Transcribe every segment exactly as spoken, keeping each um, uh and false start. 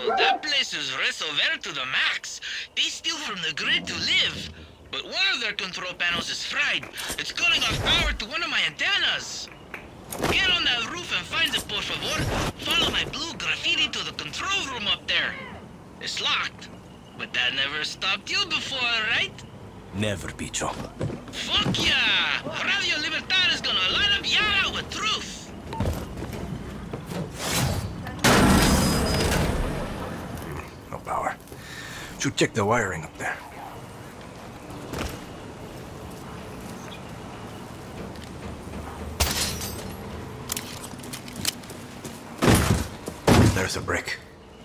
That place is resolver to the max. They steal from the grid to live. But one of their control panels is fried. It's cutting off power to one of my antennas. Get on that roof and find it, por favor. Follow my blue graffiti to the control room up there. It's locked. But that never stopped you before, right? Never, Picho. Fuck yeah! Radio Libertad is gonna light up Yara with truth! No power. Should check the wiring up there. There's a brick.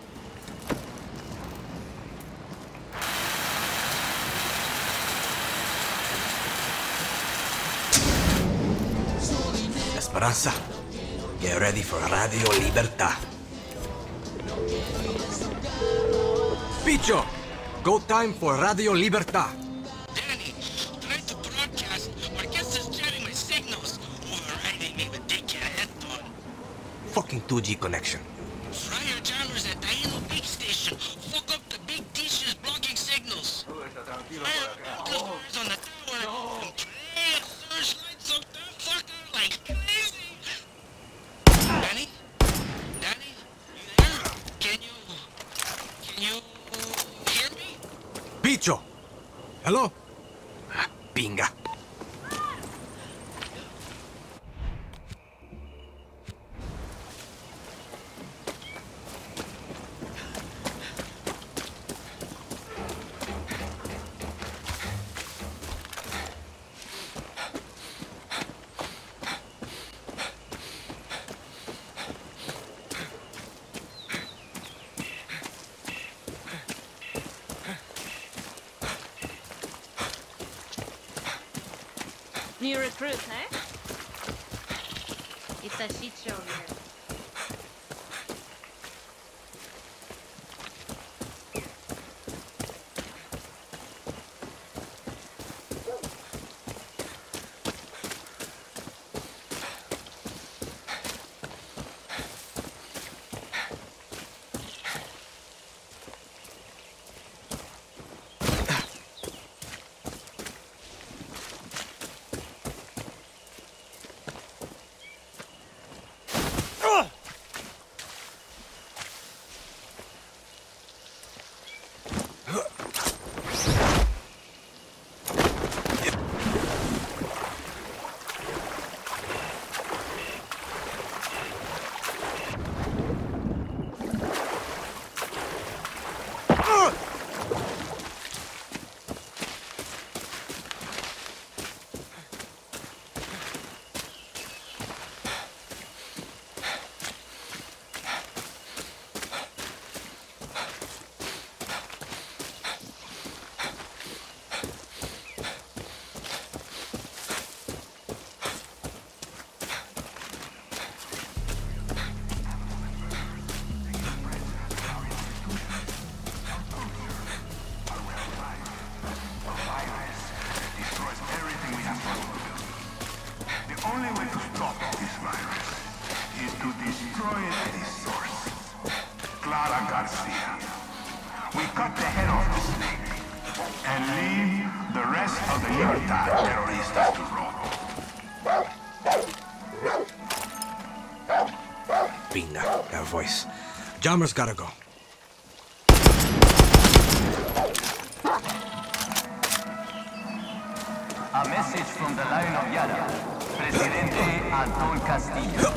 Esperanza, get ready for Radio Libertad. Picho, go time for Radio Libertad. Danny, trying to broadcast. Marquez is jamming my signals. Overriding me with dickhead headphone. Fucking two G connection. Fryer jammers at Taino Big Station. Fuck up the big dishes blocking signals. Fire customers on the tower. And play searchlights up that fucker like crazy. Danny? Danny? You there? Can you... Can you... hear me? Picho! Hello? Ah, pinga. New recruit, eh? It's a shit show here. Pinga, that voice. Jammers gotta go. A message from the Lion of Yara, Presidente Anton Castillo.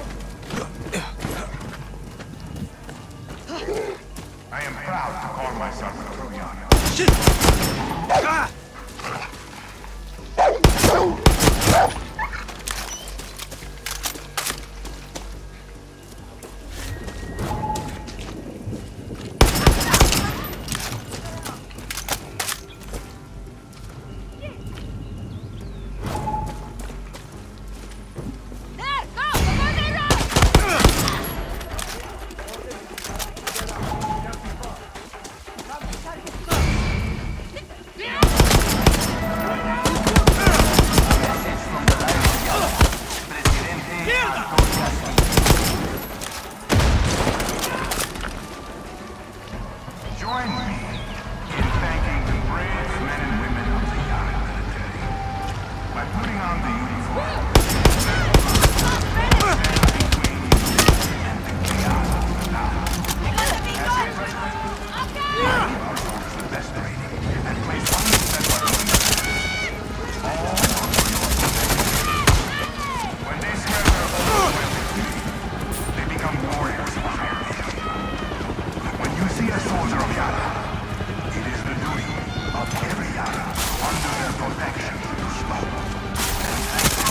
I am proud to call myself a Troyano. Shit! Ah! Yeah! Join me in thanking the brave men and women of the Yara military by putting on the uniform. Between you and the chaos of the now. As a result, you are the best training and place one step on the all for your protection. When they swear their oath with me, they become warriors of higher degree. When you see a soldier of Yara, it is the duty of every Yara under their protection to stop and thank them.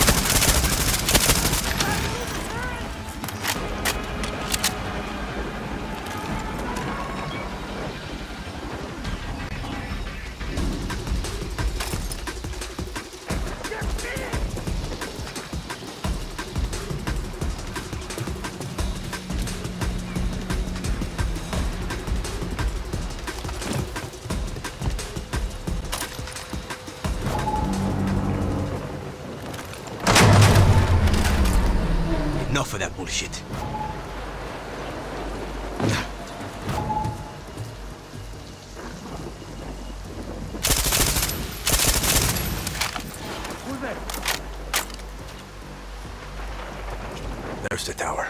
Enough of that bullshit. There's the tower.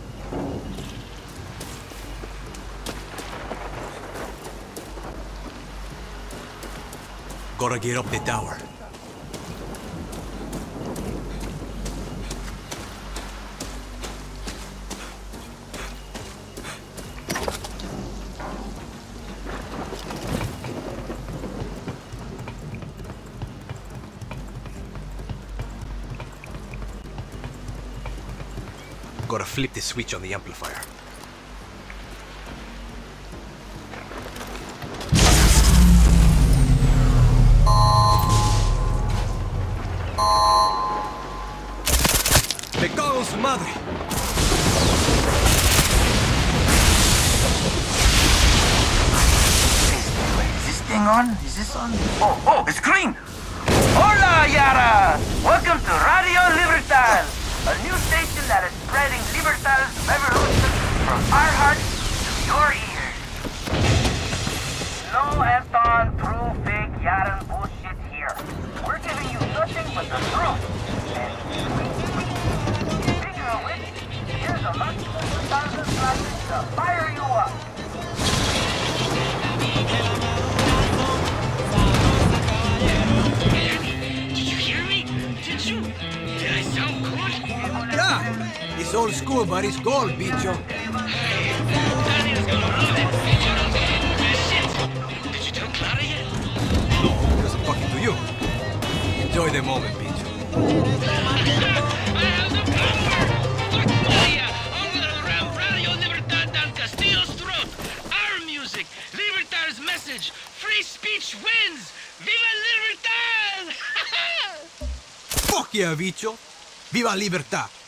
Gotta get up the tower. Gotta flip the switch on the amplifier. Me cago en su madre. Is this thing on? Is this on? Oh, oh, it's green! Hola, Yara! Welcome to Radio Libertad, a new station that is spreading Libertad's revolution from our hearts to your ears. No Anton, true, fake, Yaran bullshit here. We're giving you nothing but the truth. And speaking of which, here's a lunch for one thousand classes to fire you up. Did you hear me? Did you? Did I sound good? Yeah, it's old school, but it's gold, bicho. Daniel's gonna love it. You're the shit. Did you tell Clara yet? No, he doesn't fucking to you. Enjoy the moment, bicho. I have the power! Fuck Maria! I'm gonna ram Radio Libertad down Castillo's throat! Our music! Libertad's message! Free speech wins! Viva Libertad! Fuck yeah, bicho. Viva Libertad.